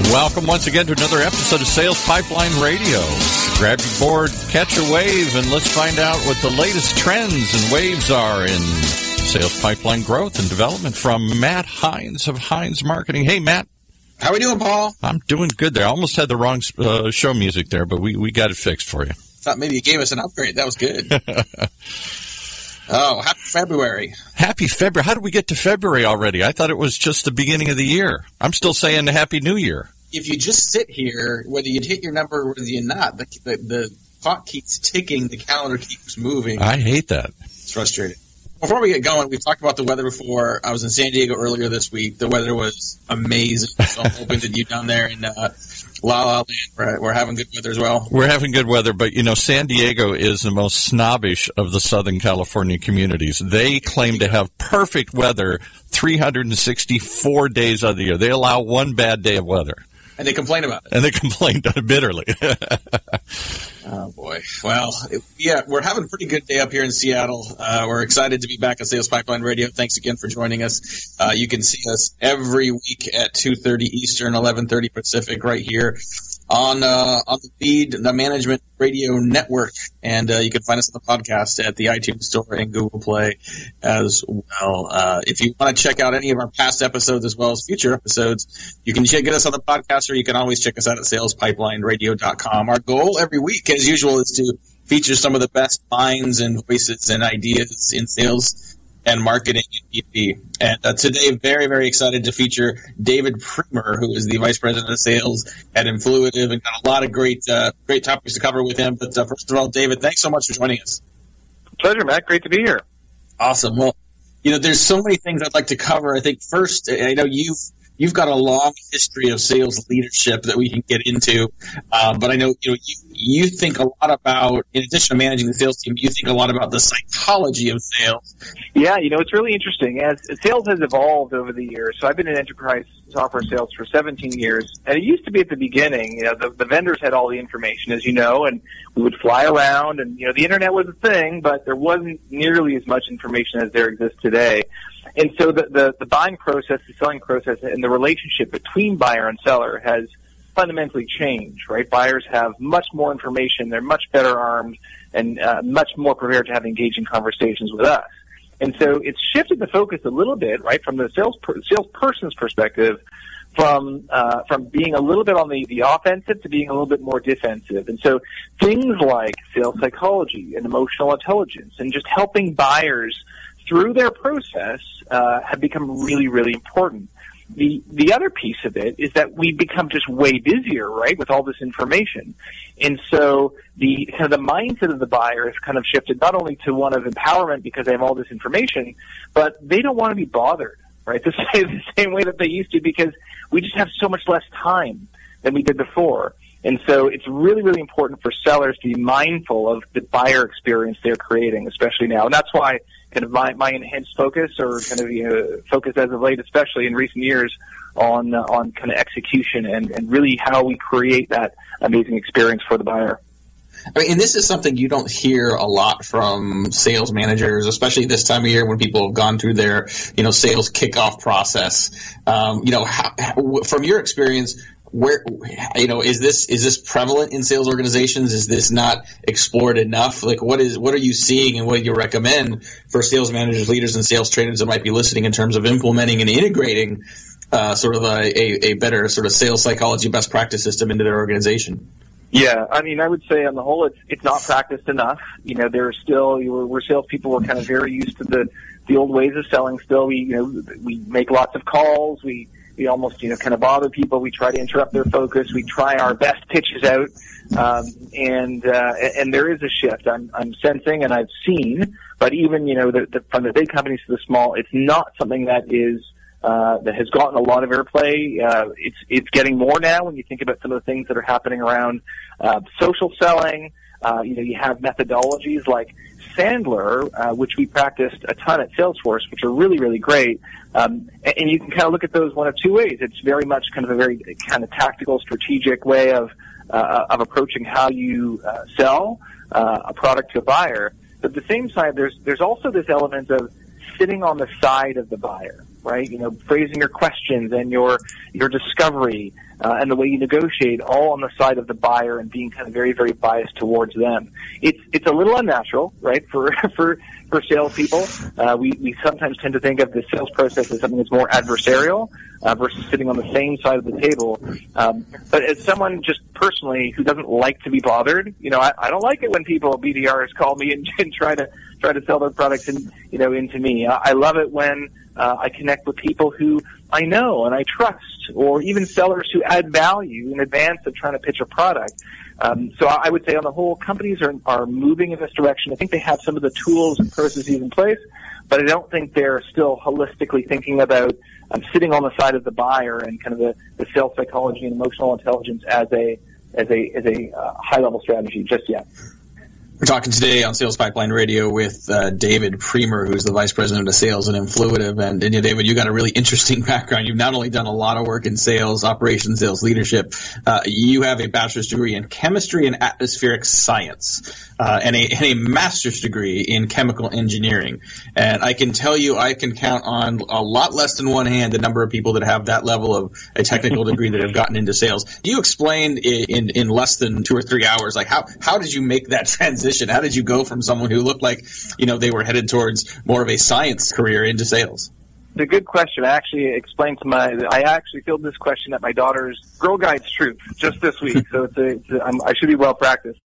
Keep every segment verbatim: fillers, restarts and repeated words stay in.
Welcome once again to another episode of Sales Pipeline Radio. Grab your board, catch a wave, and let's find out what the latest trends and waves are in sales pipeline growth and development from Matt Hines of Hines Marketing. Hey, Matt. How are we doing, Paul? I'm doing good there. I almost had the wrong uh, show music there, but we, we got it fixed for you. Thought maybe you gave us an upgrade. That was good. Oh, happy February. Happy February. How did we get to February already? I thought it was just the beginning of the year. I'm still saying Happy New Year. If you just sit here, whether you hit your number or whether you're not, the, the, the clock keeps ticking, the calendar keeps moving. I hate that. It's frustrating. Before we get going, we've talked about the weather before. I was in San Diego earlier this week. The weather was amazing. So I'm hoping that you down there in uh, La La Land, we're, we're having good weather as well. We're having good weather, but, you know, San Diego is the most snobbish of the Southern California communities. They claim to have perfect weather three hundred sixty-four days of the year. They allow one bad day of weather. And they complain about it. And they complain bitterly. Oh, boy. Well, yeah, we're having a pretty good day up here in Seattle. Uh, we're excited to be back at Sales Pipeline Radio. Thanks again for joining us. Uh, you can see us every week at two thirty Eastern, eleven thirty Pacific, right here on uh, on the feed, the Management Radio Network. And uh, you can find us on the podcast at the iTunes Store and Google Play as well. Uh, if you want to check out any of our past episodes as well as future episodes, you can check, get us on the podcast, or you can always check us out at sales pipeline radio dot com. Our goal every week, as usual, is to feature some of the best minds and voices and ideas in sales and marketing and B two B. And uh, today, very, very excited to feature David Priemer, who is the Vice President of Sales at Influititive, and got a lot of great uh, great topics to cover with him. But uh, first of all, David, thanks so much for joining us. Pleasure, Matt. Great to be here. Awesome. Well, you know, there's so many things I'd like to cover. I think first, I know you've You've got a long history of sales leadership that we can get into, uh, but I know you know you, you think a lot about, in addition to managing the sales team, you think a lot about the psychology of sales. Yeah, you know, it's really interesting. As sales has evolved over the years, so I've been in enterprise software sales for seventeen years, and it used to be at the beginning, you know, the, the vendors had all the information, as you know, and we would fly around, and, you know, the internet was a thing, but there wasn't nearly as much information as there exists today. And so the, the, the buying process, the selling process, and the relationship between buyer and seller has fundamentally changed, right? Buyers have much more information. They're much better armed and uh, much more prepared to have engaging conversations with us. And so it's shifted the focus a little bit, right, from the sales per, salesperson's perspective, from uh, from being a little bit on the, the offensive to being a little bit more defensive. And so things like sales psychology and emotional intelligence and just helping buyers through their process uh, have become really, really important. The the other piece of it is that we become just way busier, right, with all this information. And so the kind of the mindset of the buyer has kind of shifted not only to one of empowerment because they have all this information, but they don't want to be bothered, right, the same, the same way that they used to, because we just have so much less time than we did before. And so it's really, really important for sellers to be mindful of the buyer experience they're creating, especially now. And that's why kind of my, my enhanced focus, or kind of, you know, focus as of late, especially in recent years, on uh, on kind of execution and, and really how we create that amazing experience for the buyer. I mean, and this is something you don't hear a lot from sales managers, especially this time of year when people have gone through their, you know, sales kickoff process. Um, you know, how, how, from your experience, where, you know, is this, is this prevalent in sales organizations? Is this not explored enough? Like, what is, what are you seeing and what do you recommend for sales managers, leaders, and sales trainers that might be listening in terms of implementing and integrating, uh, sort of a, a, a better sort of sales psychology best practice system into their organization? Yeah, I mean, I would say on the whole, it's it's not practiced enough. You know, there are still, you know, we're salespeople, we're kind of very used to the, the old ways of selling still. We, you know, we make lots of calls, we, We almost, you know, kind of bother people. We try to interrupt their focus. We try our best pitches out, um, and uh, and there is a shift. I'm I'm sensing and I've seen, but even, you know, the, the, from the big companies to the small, it's not something that is uh, that has gotten a lot of airplay. Uh, it's it's getting more now when you think about some of the things that are happening around uh, social selling. Uh, you know, you have methodologies like Sandler, uh, which we practiced a ton at Salesforce, which are really, really great. Um, and, and you can kind of look at those one of two ways. It's very much kind of a very kind of tactical, strategic way of uh, of approaching how you uh, sell uh, a product to a buyer. But at the same side, there's there's also this element of sitting on the side of the buyer, right? You know, phrasing your questions and your your discovery, uh, and the way you negotiate, all on the side of the buyer and being kind of very, very biased towards them. It's it's a little unnatural, right, for for for salespeople. Uh, we we sometimes tend to think of the sales process as something that's more adversarial uh, versus sitting on the same side of the table. Um, but as someone just personally who doesn't like to be bothered, you know, I, I don't like it when people B D Rs call me and, and try to try to sell their products in, you know, into me. I, I love it when uh, I connect with people who I know and I trust, or even sellers who add value in advance of trying to pitch a product. Um, so I would say on the whole, companies are, are moving in this direction. I think they have some of the tools and processes in place, but I don't think they're still holistically thinking about um, sitting on the side of the buyer and kind of the, the sales psychology and emotional intelligence as a as a as a uh, high level strategy just yet. We're talking today on Sales Pipeline Radio with uh, David Priemer, who's the Vice President of Sales at Influititive. And, and David, you got a really interesting background. You've not only done a lot of work in sales, operations, sales leadership, uh, you have a bachelor's degree in chemistry and atmospheric science, uh, and, a, and a master's degree in chemical engineering. And I can tell you I can count on a lot less than one hand the number of people that have that level of a technical degree that have gotten into sales. Do you explain in, in less than two or three hours, like how, how did you make that transition? How did you go from someone who looked like, you know, they were headed towards more of a science career into sales? It's a good question. I actually explained to my, I actually fielded this question at my daughter's Girl Guides troop just this week, so it's a, it's a, I'm, I should be well practiced.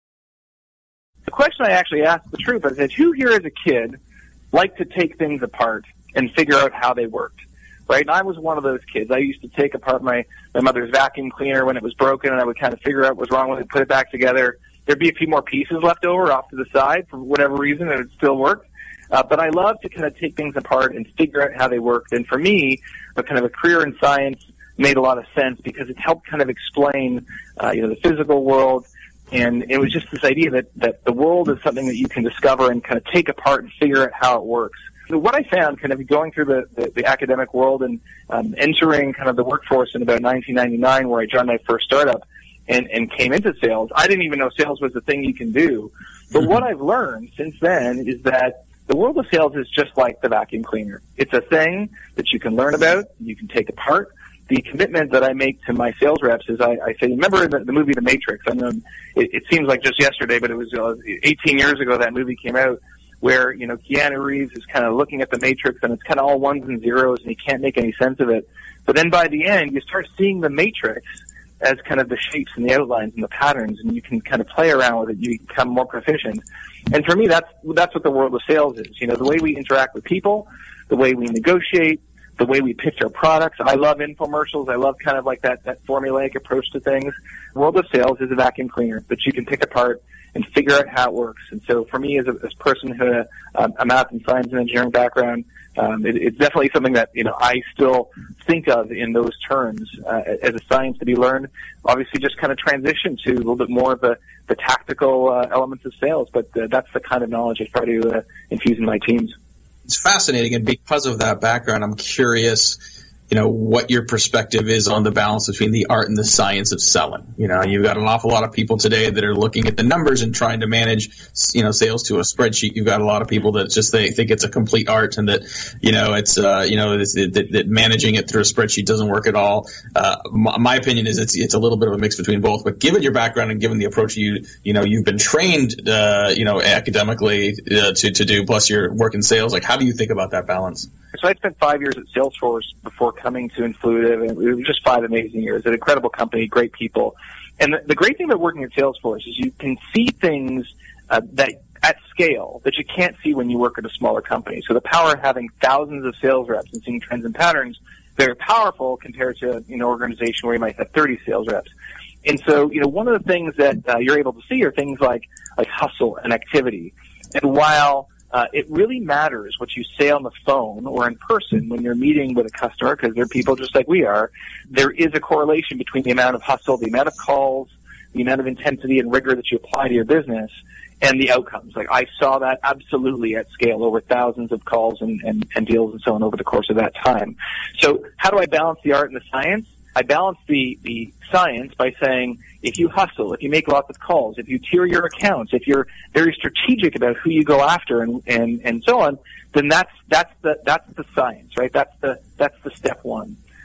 The question I actually asked the troop, I said, who here as a kid liked to take things apart and figure out how they worked? Right? And I was one of those kids. I used to take apart my, my mother's vacuum cleaner when it was broken, and I would kind of figure out what was wrong with it, put it back together. There'd be a few more pieces left over off to the side for whatever reason, and it still worked. Uh, but I love to kind of take things apart and figure out how they worked. And for me, a kind of a career in science made a lot of sense because it helped kind of explain, uh, you know, the physical world. And it was just this idea that, that the world is something that you can discover and kind of take apart and figure out how it works. So what I found kind of going through the, the, the academic world and um, entering kind of the workforce in about nineteen ninety-nine, where I joined my first startup, And, and came into sales. I didn't even know sales was a thing you can do. But what I've learned since then is that the world of sales is just like the vacuum cleaner. It's a thing that you can learn about, you can take apart. The commitment that I make to my sales reps is I, I say, remember the, the movie The Matrix? I know it, it seems like just yesterday, but it was uh, eighteen years ago that movie came out, where, you know, Keanu Reeves is kind of looking at the Matrix and it's kind of all ones and zeros and he can't make any sense of it. But then by the end, you start seeing the Matrix as kind of the shapes and the outlines and the patterns, and you can kind of play around with it. You become more proficient. And for me, that's that's what the world of sales is. You know, the way we interact with people, the way we negotiate, the way we pitch our products. I love infomercials. I love kind of like that, that formulaic approach to things. The world of sales is a vacuum cleaner that you can pick apart and figure out how it works. And so for me, as a, as a person who had a, a math and science and engineering background, um, it, it's definitely something that, you know, I still think of in those terms uh, as a science to be learned. Obviously, just kind of transition to a little bit more of the, the tactical uh, elements of sales, but uh, that's the kind of knowledge I try to uh, infuse in my teams. It's fascinating, and because of that background, I'm curious, you know, what your perspective is on the balance between the art and the science of selling. You know, you've got an awful lot of people today that are looking at the numbers and trying to manage, you know, sales to a spreadsheet. You've got a lot of people that just they think it's a complete art and that, you know, it's, uh, you know, it's, that, that managing it through a spreadsheet doesn't work at all. Uh, my, my opinion is it's it's a little bit of a mix between both. But given your background and given the approach you, you know, you've been trained, uh, you know, academically uh, to to do, plus your work in sales, like how do you think about that balance? So I spent five years at Salesforce before coming to Influititive, and it was just five amazing years. An incredible company, great people. And the, the great thing about working at Salesforce is you can see things uh, that at scale that you can't see when you work at a smaller company. So the power of having thousands of sales reps and seeing trends and patterns, very powerful compared to an you know, organization where you might have thirty sales reps. And so, you know, one of the things that uh, you're able to see are things like like hustle and activity. And while Uh, it really matters what you say on the phone or in person when you're meeting with a customer, because they're people just like we are. There is a correlation between the amount of hustle, the amount of calls, the amount of intensity and rigor that you apply to your business, and the outcomes. Like I saw that absolutely at scale over thousands of calls and, and, and deals and so on over the course of that time. So how do I balance the art and the science? I balance the, the science by saying if you hustle, if you make lots of calls, if you tier your accounts, if you're very strategic about who you go after and, and, and so on, then that's that's the that's the science, right? That's the that's the step one. Step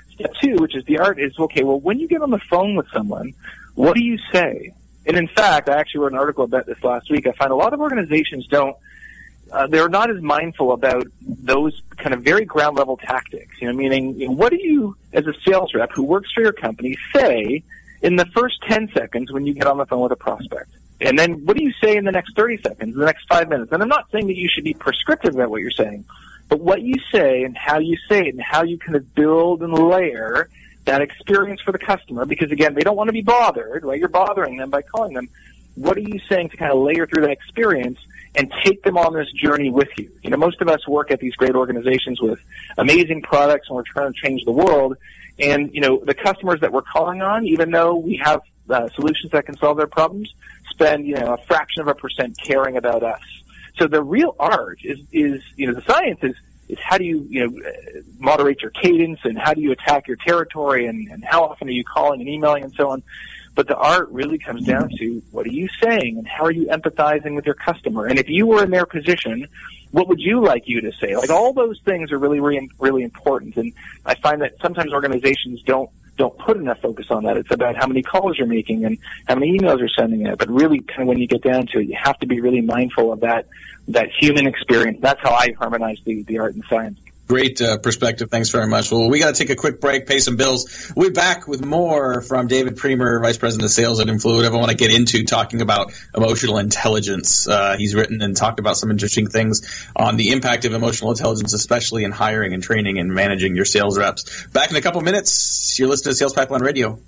two, which is the art, is, okay, well, when you get on the phone with someone, what do you say? And in fact, I actually wrote an article about this last week. I find a lot of organizations don't, uh, they're not as mindful about those kind of very ground level tactics, you know, meaning, you know, what do you, as a sales rep who works for your company, say in the first ten seconds when you get on the phone with a prospect? And then what do you say in the next thirty seconds, in the next five minutes? And I'm not saying that you should be prescriptive about what you're saying, but what you say and how you say it and how you kind of build and layer that experience for the customer, because, again, they don't want to be bothered, right? You're bothering them by calling them. What are you saying to kind of layer through that experience and take them on this journey with you? You know, most of us work at these great organizations with amazing products, and we're trying to change the world. And, you know, the customers that we're calling on, even though we have uh, solutions that can solve their problems, spend, you know, a fraction of a percent caring about us. So the real art is, is you know, the science is, is how do you, you know, moderate your cadence, and how do you attack your territory, and, and how often are you calling and emailing and so on. But the art really comes down to, what are you saying and how are you empathizing with your customer? And if you were in their position, what would you like you to say? Like, all those things are really, really, really important. And I find that sometimes organizations don't don't put enough focus on that. It's about how many calls you're making and how many emails you're sending out. But really, kind of when you get down to it, you have to be really mindful of that that human experience. That's how I harmonize the, the art and science. Great uh, perspective. Thanks very much. Well, we got to take a quick break, pay some bills. We'll be back with more from David Priemer, Vice President of Sales at Influititive. I want to get into talking about emotional intelligence. Uh, he's written and talked about some interesting things on the impact of emotional intelligence, especially in hiring and training and managing your sales reps. Back in a couple minutes. You're listening to Sales Pipeline Radio.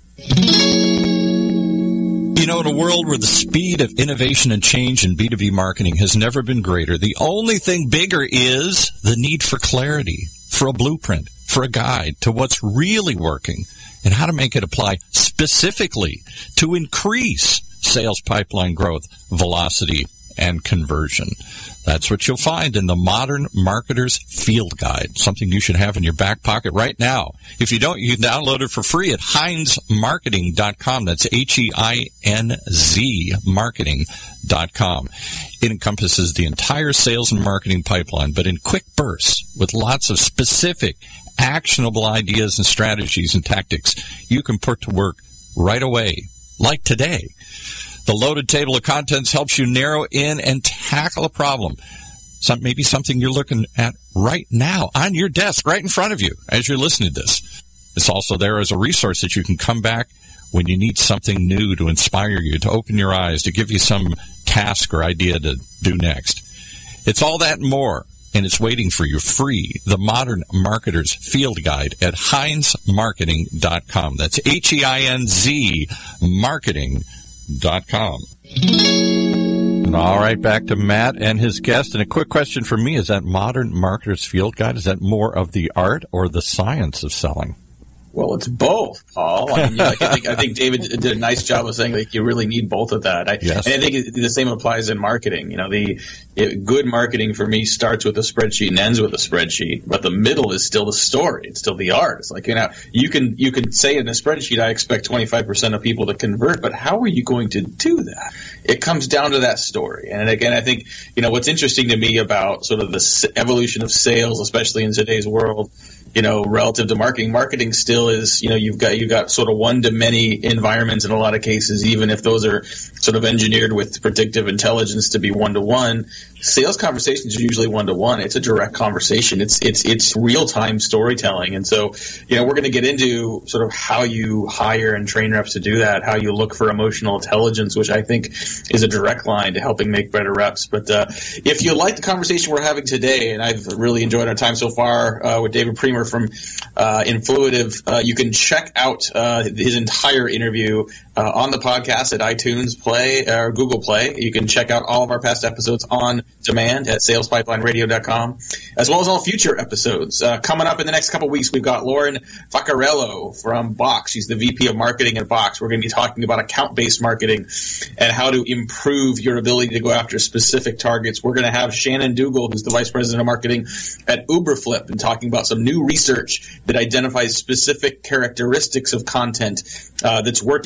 You know, in a world where the speed of innovation and change in B two B marketing has never been greater, the only thing bigger is the need for clarity, for a blueprint, for a guide to what's really working and how to make it apply specifically to increase sales pipeline growth, velocity, and conversion. That's what you'll find in the Modern Marketer's Field Guide, something you should have in your back pocket right now. If you don't, you can download it for free at heinz marketing dot com. That's H E I N Z marketing dot com. It encompasses the entire sales and marketing pipeline, but in quick bursts with lots of specific, actionable ideas and strategies and tactics you can put to work right away, like today. The loaded table of contents helps you narrow in and tackle a problem. Some, maybe something you're looking at right now on your desk, right in front of you as you're listening to this. It's also there as a resource that you can come back when you need something new to inspire you, to open your eyes, to give you some task or idea to do next. It's all that and more, and it's waiting for you free. The Modern Marketer's Field Guide at heinz marketing dot com. That's H E I N Z marketing dot com. And all right, back to Matt and his guest. And a quick question for me, is that Modern Marketer's Field Guide, is that more of the art or the science of selling? Well, it's both, Paul. I mean, like, I think I think David did a nice job of saying, like, you really need both of that. I, yes. And I think the same applies in marketing. You know, the it, good marketing for me starts with a spreadsheet and ends with a spreadsheet, but the middle is still the story. It's still the art. It's like, you know, you can you can say in a spreadsheet, I expect twenty-five percent of people to convert, but how are you going to do that? It comes down to that story. And again, I think, you know, what's interesting to me about sort of the evolution of sales, especially in today's world, you know, relative to marketing, marketing still is, you know, you've got, you've got sort of one-to-many environments in a lot of cases, even if those are sort of engineered with predictive intelligence to be one-to-one. Sales conversations are usually one-to-one. It's a direct conversation. It's, it's, it's real-time storytelling. And so, you know, we're going to get into sort of how you hire and train reps to do that, how you look for emotional intelligence, which I think is a direct line to helping make better reps. But, uh, if you like the conversation we're having today, and I've really enjoyed our time so far, uh, with David Priemer from, uh, Influititive, uh, you can check out, uh, his entire interview, uh, on the podcast at iTunes Play or Google Play. You can check out all of our past episodes on demand at sales pipeline radio dot com, as well as all future episodes. Uh, coming up in the next couple of weeks, we've got Lauren Faccarello from Box. She's the V P of Marketing at Box. We're going to be talking about account-based marketing and how to improve your ability to go after specific targets. We're going to have Shannon Dougal, who's the Vice President of Marketing at Uberflip, and talking about some new research that identifies specific characteristics of content uh, that's working in the field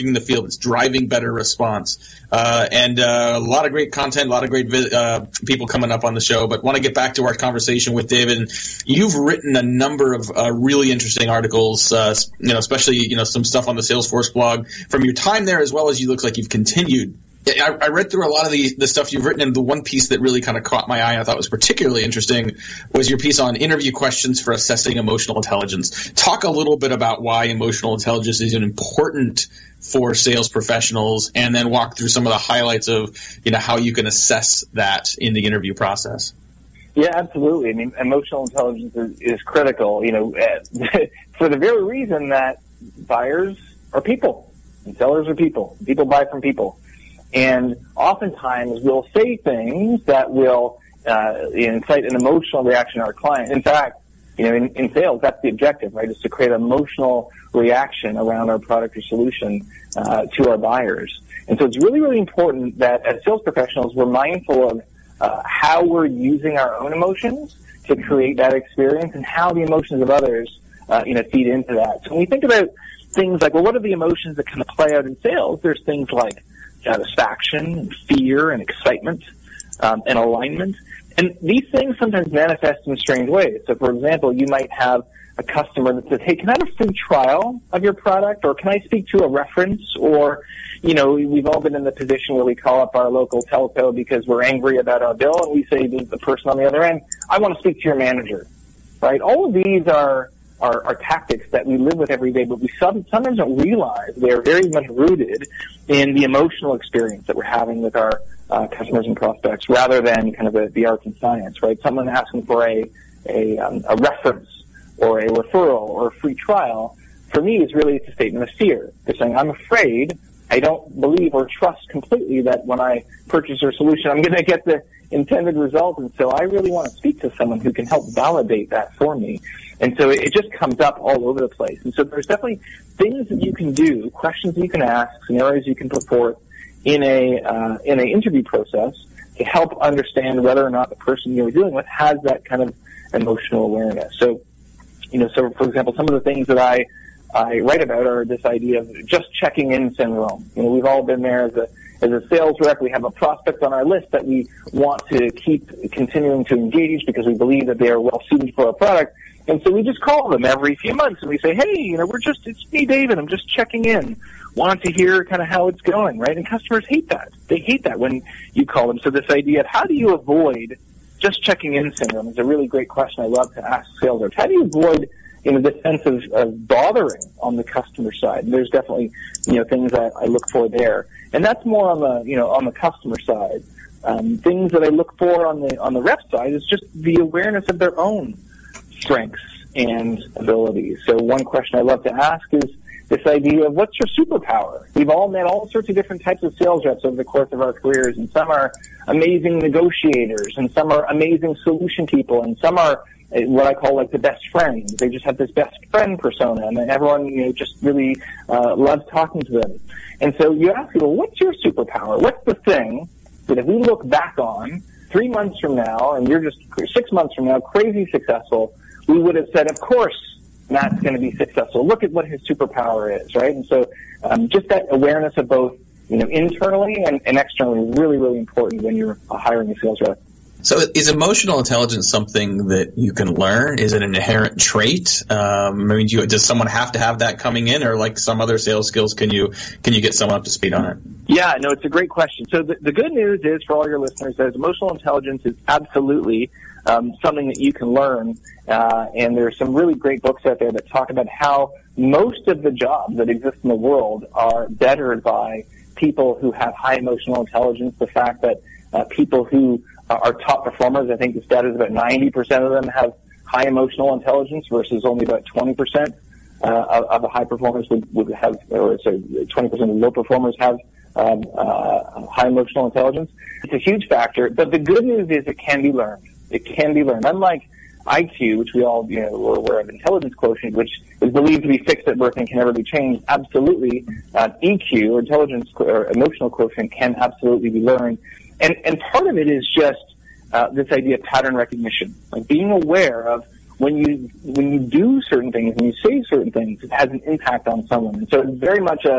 that's driving better response. Uh, and uh, a lot of great content, a lot of great uh, people coming up on the show. But want to get back to our conversation with David. And you've written a number of uh, really interesting articles, uh, you know, especially you know some stuff on the Salesforce blog from your time there, as well as you look like you've continued. I, I read through a lot of the, the stuff you've written, and the one piece that really kind of caught my eye and I thought was particularly interesting was your piece on interview questions for assessing emotional intelligence. Talk a little bit about why emotional intelligence is important for sales professionals, and then walk through some of the highlights of, you know, how you can assess that in the interview process. Yeah, absolutely. I mean, emotional intelligence is, is critical, you know, for the very reason that buyers are people and sellers are people. People buy from people. And oftentimes we'll say things that will uh, incite an emotional reaction to our client. In fact, you know, in, in sales, that's the objective, right, is to create an emotional reaction around our product or solution uh, to our buyers. And so it's really, really important that as sales professionals, we're mindful of uh, how we're using our own emotions to create that experience and how the emotions of others, uh, you know, feed into that. So when we think about things like, well, what are the emotions that kind of play out in sales? There's things like satisfaction, and fear, and excitement, um, and alignment. And these things sometimes manifest in strange ways. So, for example, you might have a customer that says, hey, can I have a free trial of your product? Or can I speak to a reference? Or, you know, we've all been in the position where we call up our local telco because we're angry about our bill, and we say to the person on the other end, I want to speak to your manager, right? All of these are Are, are tactics that we live with every day, but we some, sometimes don't realize they are very much rooted in the emotional experience that we're having with our uh, customers and prospects, rather than kind of a, the art and science, right? Someone asking for a a, um, a reference or a referral or a free trial, for me, is really a statement of fear. They're saying, I'm afraid, I don't believe or trust completely that when I purchase your solution, I'm going to get the intended result, and so I really want to speak to someone who can help validate that for me. And so it just comes up all over the place. And so there's definitely things that you can do, questions that you can ask, scenarios you can put forth in a uh, in an interview process to help understand whether or not the person you're dealing with has that kind of emotional awareness. So, you know, so for example, some of the things that I I write about are this idea of just checking in syndrome. You know, we've all been there as a As a sales rep. We have a prospect on our list that we want to keep continuing to engage because we believe that they are well suited for our product. And so we just call them every few months and we say, hey, you know, we're just, it's me, David, I'm just checking in. Want to hear kind of how it's going, right? And customers hate that. They hate that when you call them. So this idea of how do you avoid just checking in syndrome is a really great question I love to ask sales reps. How do you avoid, you know, the sense of, of bothering on the customer side? And there's definitely, you know, things I, I look for there. And that's more on the, you know, on the customer side. Um, things that I look for on the on the rep side is just the awareness of their own strengths and abilities. So one question I love to ask is this idea of what's your superpower? We've all met all sorts of different types of sales reps over the course of our careers, and some are amazing negotiators, and some are amazing solution people, and some are what I call like the best friends. They just have this best friend persona, and everyone, you know, just really uh, loves talking to them. And so you ask people, what's your superpower? What's the thing that if we look back on three months from now, and you're just six months from now, crazy successful, we would have said, of course, Matt's going to be successful. Look at what his superpower is, right? And so um, just that awareness of both, you know, internally and, and externally is really, really important when you're hiring a sales rep. So is emotional intelligence something that you can learn? Is it an inherent trait? Um, I mean, do you, does someone have to have that coming in, or like some other sales skills, can you can you get someone up to speed on it? Yeah, no, it's a great question. So the, the good news is for all your listeners that emotional intelligence is absolutely um, something that you can learn. Uh, and there's some really great books out there that talk about how most of the jobs that exist in the world are bettered by people who have high emotional intelligence. The fact that uh, people who are top performers, I think the stat is about ninety percent of them have high emotional intelligence versus only about twenty percent uh, of, of the high performers would, would have, or sorry, twenty percent of the low performers have um, uh, high emotional intelligence. It's a huge factor, but the good news is it can be learned. It can be learned. Unlike I Q, which we all, you know, we're aware of, intelligence quotient, which is believed to be fixed at birth and can never be changed, absolutely, uh, E Q, or intelligence or emotional quotient, can absolutely be learned. And, and part of it is just uh, this idea of pattern recognition, like being aware of when you when you do certain things and you say certain things, it has an impact on someone. And so it's very much a,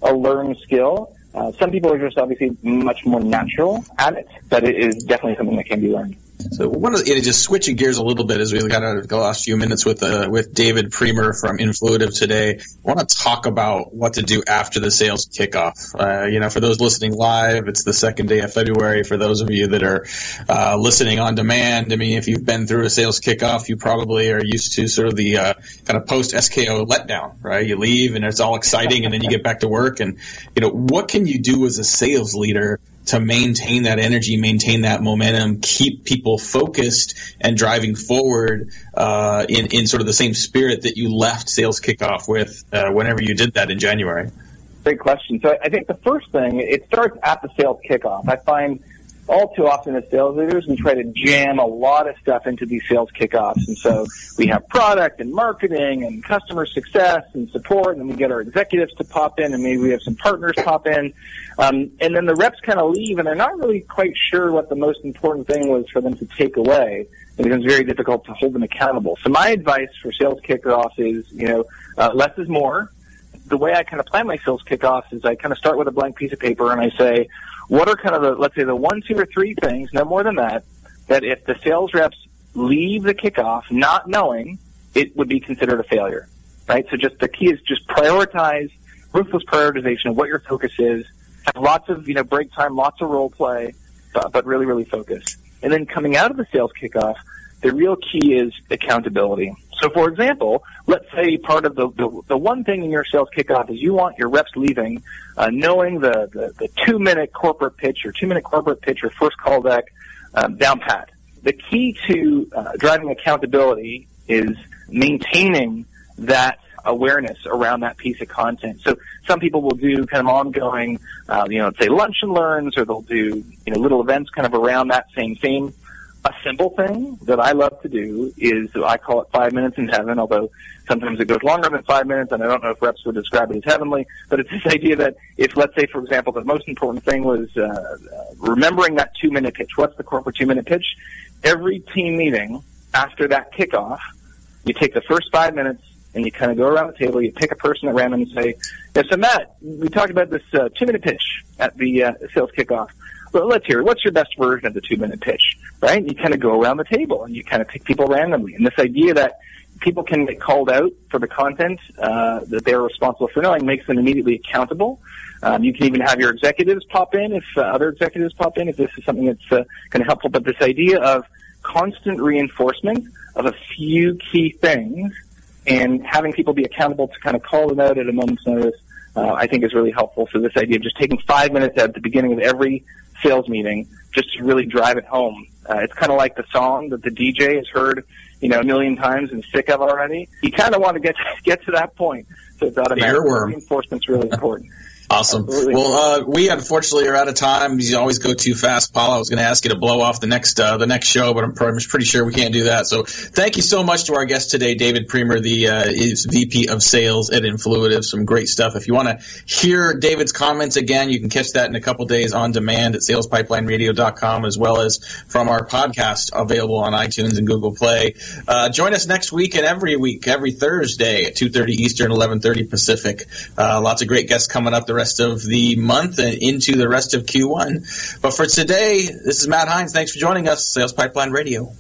a learned skill. Uh, some people are just obviously much more natural at it, but it is definitely something that can be learned. So one of the, just switching gears a little bit as we got out of the last few minutes with uh, with David Priemer from Influititive today, I want to talk about what to do after the sales kickoff. Uh, you know, for those listening live, it's the second day of February. For those of you that are uh, listening on demand, I mean, if you've been through a sales kickoff, you probably are used to sort of the uh, kind of post-S K O letdown, right? You leave and it's all exciting and then you get back to work. And, you know, what can you do as a sales leader to maintain that energy, maintain that momentum, keep people focused and driving forward uh, in, in sort of the same spirit that you left sales kickoff with uh, whenever you did that in January? Great question. So I think the first thing, it starts at the sales kickoff. I find all too often as sales leaders, we try to jam a lot of stuff into these sales kickoffs. And so we have product and marketing and customer success and support, and then we get our executives to pop in, and maybe we have some partners pop in. Um, and then the reps kind of leave, and they're not really quite sure what the most important thing was for them to take away. It becomes very difficult to hold them accountable. So my advice for sales kickoffs is, you know, uh, less is more. The way I kind of plan my sales kickoffs is I kind of start with a blank piece of paper, and I say, what are kind of the, let's say, the one, two, or three things, no more than that, that if the sales reps leave the kickoff not knowing, it would be considered a failure, right? So just the key is just prioritize, ruthless prioritization of what your focus is, have lots of, you know, break time, lots of role play, but, but really, really focus. And then coming out of the sales kickoff, the real key is accountability. So, for example, let's say part of the, the, the one thing in your sales kickoff is you want your reps leaving uh, knowing the, the, the two-minute corporate pitch or two-minute corporate pitch or first call deck um, down pat. The key to uh, driving accountability is maintaining that awareness around that piece of content. So some people will do kind of ongoing, uh, you know, say lunch and learns, or they'll do, you know, little events kind of around that same theme. A simple thing that I love to do is, I call it five minutes in heaven, although sometimes it goes longer than five minutes, and I don't know if reps would describe it as heavenly, but it's this idea that if, let's say, for example, the most important thing was uh, uh, remembering that two-minute pitch. What's the corporate two-minute pitch? Every team meeting after that kickoff, you take the first five minutes, and you kind of go around the table, you pick a person at random and say, yeah, so Matt, we talked about this uh, two-minute pitch at the uh, sales kickoff. Well, let's hear it. What's your best version of the two-minute pitch, right? You kind of go around the table, and you kind of pick people randomly. And this idea that people can get called out for the content uh, that they're responsible for knowing makes them immediately accountable. Um, you can even have your executives pop in if uh, other executives pop in if this is something that's uh, kind of helpful. But this idea of constant reinforcement of a few key things and having people be accountable to kind of call them out at a moment's notice, uh, I think is really helpful. So this idea of just taking five minutes at the beginning of every sales meeting just to really drive it home. Uh, it's kind of like the song that the D J has heard, you know, a million times and sick of already. You kind of want to get to, get to that point. So it's automatic. Reinforcement's really important. Awesome. Absolutely. Well, uh, we unfortunately are out of time. You always go too fast, Paul. I was going to ask you to blow off the next uh, the next show, but I'm pretty, pretty sure we can't do that. So thank you so much to our guest today, David Priemer, the uh, is V P of Sales at Influititive. Some great stuff. If you want to hear David's comments again, you can catch that in a couple days on demand at sales pipeline radio dot com, as well as from our podcast available on iTunes and Google Play. Uh, join us next week and every week, every Thursday at two thirty Eastern, eleven thirty Pacific. Uh, lots of great guests coming up the rest of the month and into the rest of Q one. But for today, this is Matt Hines. Thanks for joining us, Sales Pipeline Radio.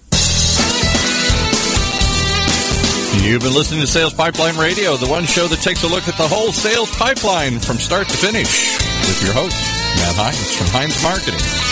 You've been listening to Sales Pipeline Radio, the one show that takes a look at the whole sales pipeline from start to finish, with your host, Matt Hines from Hines Marketing.